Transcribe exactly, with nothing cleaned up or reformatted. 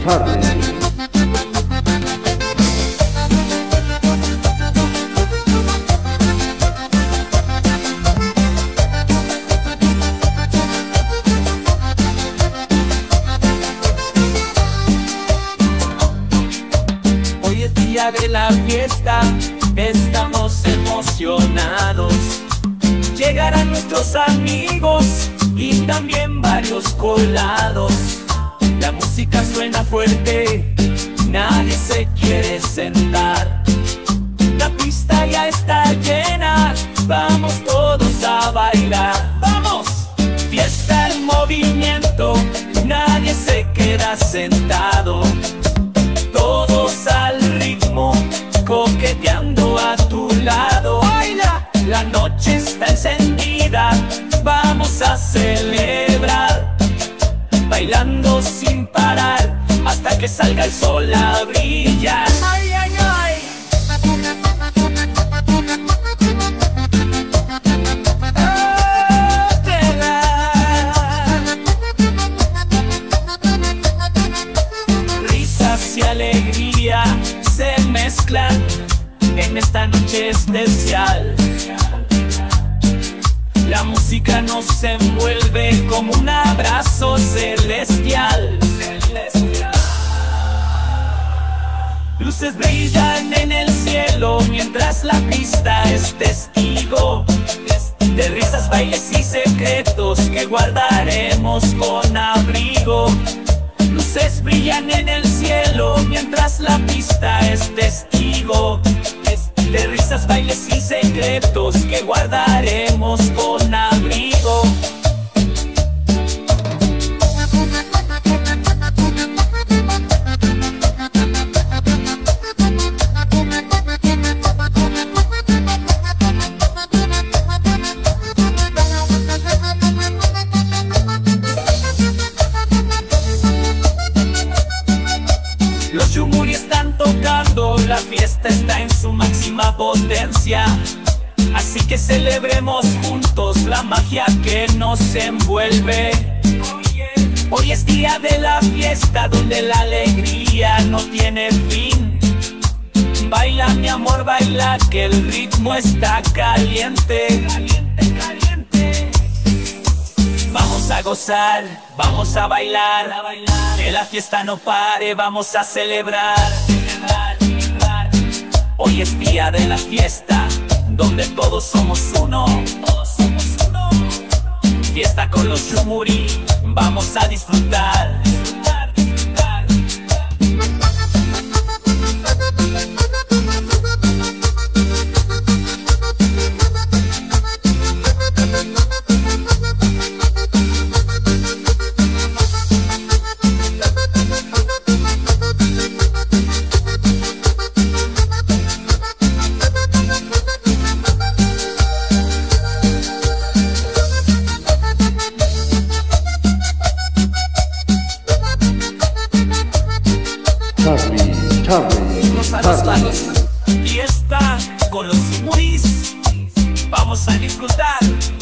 Charlie. Hoy es día de la fiesta, estamos emocionados. Llegarán nuestros amigos y también varios colados. La música suena fuerte, nadie se quiere sentar. La pista ya está llena, vamos todos a bailar. ¡Vamos! Fiesta en movimiento, nadie se queda sentado. Todos al ritmo, coqueteando a tu lado. ¡Baila! La noche está encendida, vamos a celebrar. Bailando sin parar, hasta que salga el sol a brillar. ¡Ay, ay, ay! Risas y alegría se mezclan en esta noche especial. La música nos envuelve como un abrazo celestial. Luces brillan en el cielo mientras la pista es testigo de risas, bailes y secretos que guardaremos con abrigo. Luces brillan en el cielo mientras la pista es testigo de risas, bailes y secretos que guardaremos con abrigo. Los Yumuri están tocando, la fiesta está en su máxima potencia. Así que celebremos juntos la magia que nos envuelve. Hoy es día de la fiesta donde la alegría no tiene fin. Baila mi amor, baila que el ritmo está caliente. Caliente, caliente. Vamos a gozar, vamos a bailar, a bailar. Que la fiesta no pare, vamos a celebrar. celebrar, celebrar. Hoy es día de la fiesta, donde todos somos uno. Todos somos uno. Fiesta con los Yumuri, vamos a disfrutar. disfrutar, disfrutar. Charlie, Charlie, Vamos a los Charlie. lados. Fiesta con los Yumuris, vamos a disfrutar.